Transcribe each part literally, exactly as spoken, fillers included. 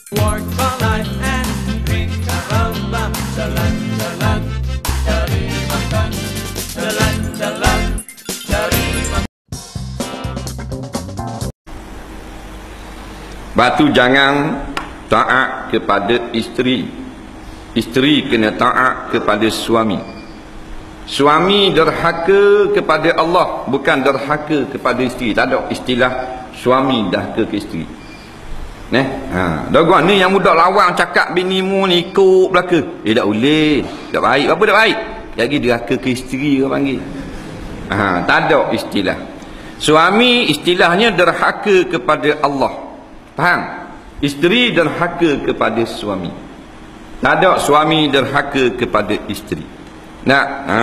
Work for life and drink a rum. Jalan-jalan cari makan. Jalan-jalan cari makan. Batu jangan taat kepada isteri. Isteri kena taat kepada suami. Suami derhaka kepada Allah, bukan derhaka kepada isteri. Tak ada istilah suami dahaka ke isteri. Neh, ha, dogon ni yang budak lawang cakap bini mu ni ikut belaka. Eh tak boleh. Tak baik. Apa tak baik? Lagi derhaka ke isteri orang panggil. Ha, tak ada istilah. Suami istilahnya derhaka kepada Allah. Faham? Isteri derhaka kepada suami. Tak ada suami derhaka kepada isteri. Nak, ha.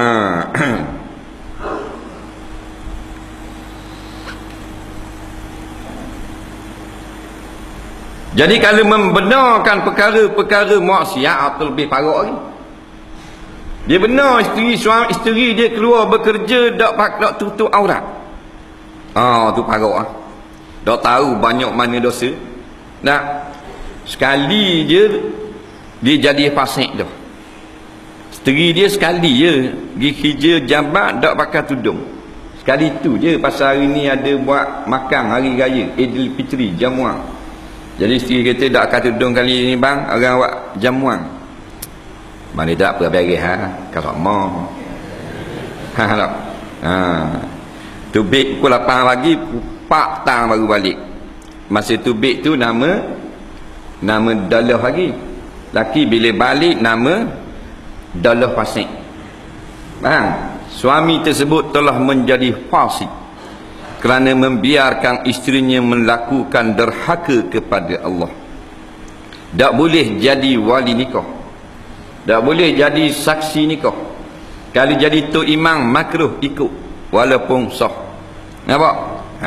Jadi kalau membenarkan perkara-perkara maksiat atau lebih parah lagi. Dia benar isteri suami isteri dia keluar bekerja dak pak dak tutup aurat. Ah, tu parah ah. Dak tahu banyak mana dosa. Nak sekali je dia jadi fasik dah. Isteri dia sekali je pergi kerja jabat dak pakai tudung. Sekali tu je pasal hari ni ada buat makan hari raya Aidilfitri jamuan. Jadi isteri kata tak akan tudung kali ni bang, orang buat jamuan. Mana tak apa bagi ha, kalau mau. Ha tak. Ha. Tubik pukul lapan pagi, pak tang baru balik. Masa tubik tu nama nama Dalah lagi. Laki bila balik nama Dalah fasik. Faham? Suami tersebut telah menjadi fasik kerana membiarkan isterinya melakukan derhaka kepada Allah. Tak boleh jadi wali nikah. Tak boleh jadi saksi nikah. Kalau jadi tok imam makruh ikut walaupun sah. Nampak? Ha.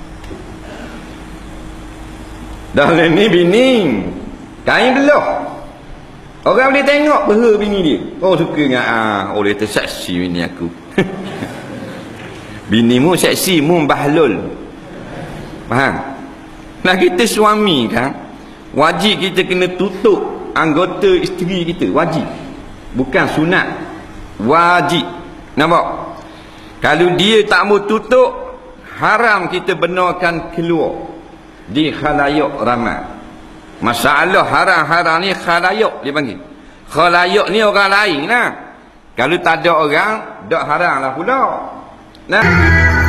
Dalam ni bini kain belah. Orang boleh tengok peha bini dia. Oh suka dengan ah, oh dia tersaksi bini aku. Bini mu seksi mu bahlul. Faham? Nah kita suami kan, wajib kita kena tutup anggota isteri kita, wajib. Bukan sunat. Wajib. Nampak? Kalau dia tak mau tutup, haram kita benarkan keluar di khalayak ramai. Masalah haram-haram ni khalayak dia panggil. Khalayak ni orang lain lah. Kalau tak ada orang, tak haram lah pula. Nah